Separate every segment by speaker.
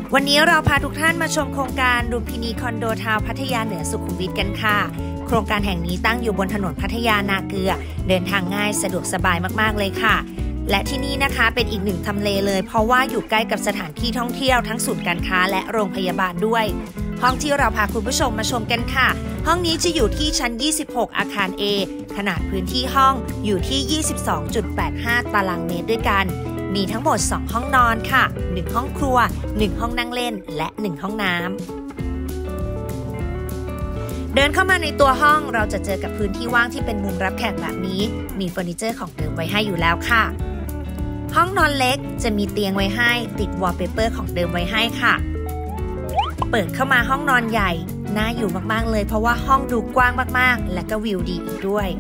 Speaker 1: วันนี้เราพาทุกท่านมาชมโครงการลุมพินีคอนโดทาวน์พัทยาเหนือสุขุมวิทกันค่ะโครงการแห่งนี้ตั้งอยู่บนถนนพัทยานาเกลือเดินทางง่ายสะดวกสบายมากๆเลยค่ะและที่นี่นะคะเป็นอีกหนึ่งทำเลเลยเพราะว่าอยู่ใกล้กับสถานที่ท่องเที่ยวทั้งศูนย์การค้าและโรงพยาบาลด้วยห้องที่เราพาคุณผู้ชมมาชมกันค่ะห้องนี้จะอยู่ที่ชั้น26อาคาร A ขนาดพื้นที่ห้องอยู่ที่ 22.85 ตารางเมตรด้วยกันมีทั้งหมด2ห้องนอนค่ะ1ห้องครัว1ห้องนั่งเล่นและ1ห้องน้ำเดินเข้ามาในตัวห้องเราจะเจอกับพื้นที่ว่างที่เป็นมุมรับแขกแบบนี้มีเฟอร์นิเจอร์ของเดิมไว้ให้อยู่แล้วค่ะห้องนอนเล็กจะมีเตียงไว้ให้ติดวอลเปเปอร์ของเดิมไว้ให้ค่ะเปิดเข้ามาห้องนอนใหญ่น่าอยู่มากๆเลยเพราะว่าห้องดูกว้างมากๆและก็วิวดีอีกด้วย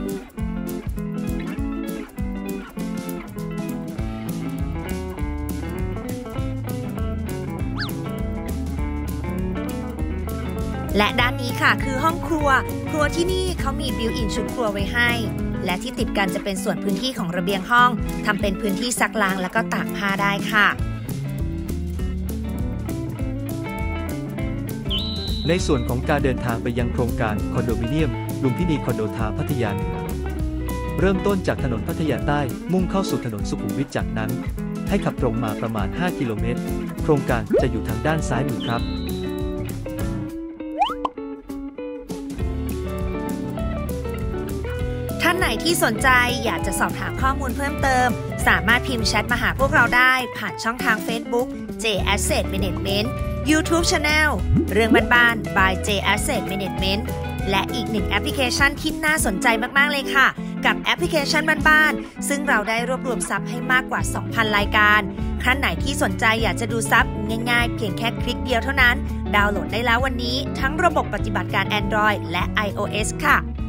Speaker 1: และด้านนี้ค่ะคือห้องครัวที่นี่เขามีบิวอินชุดครัวไว้ให้และที่ติดกันจะเป็นส่วนพื้นที่ของระเบียงห้องทำเป็นพื้นที่ซักล้างแล้วก็ตากผ้าได้ค่ะ
Speaker 2: ในส่วนของการเดินทางไปยังโครงการคอนโดมิเนียมลุมพินีคอนโดทาวน์พัทยาเหนือเริ่มต้นจากถนนพัทยาใต้มุ่งเข้าสู่ถนนสุขุมวิทจากนั้นให้ขับตรงมาประมาณ5 กิโลเมตรโครงการจะอยู่ทางด้านซ้ายมือครับ
Speaker 1: ท่านไหนที่สนใจอยากจะสอบถามข้อมูลเพิ่มเติมสามารถพิมพ์แชทมาหาพวกเราได้ผ่านช่องทาง Facebook J Asset Management YouTube Channel เรื่องบ้านๆ by J Asset Management และอีกหนึ่งแอปพลิเคชันที่น่าสนใจมากๆเลยค่ะกับแอปพลิเคชันบ้านๆซึ่งเราได้รวบรวมซับให้มากกว่า 2,000 รายการท่านไหนที่สนใจอยากจะดูซับง่ายๆเพียงแค่คลิกเดียวเท่านั้นดาวน์โหลดได้แล้ววันนี้ทั้งระบบปฏิบัติการ Android และ iOS ค่ะ